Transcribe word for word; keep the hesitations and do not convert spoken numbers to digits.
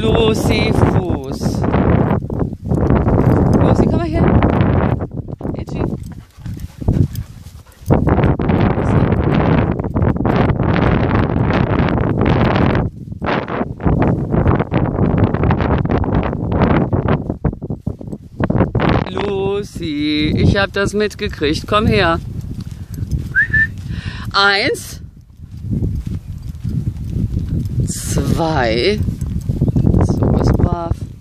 Lucy, Fuß. Lucy, komm mal her. Idgie. Lucy, ich hab das mitgekriegt. Komm her. Eins. Zwei. So ist brav.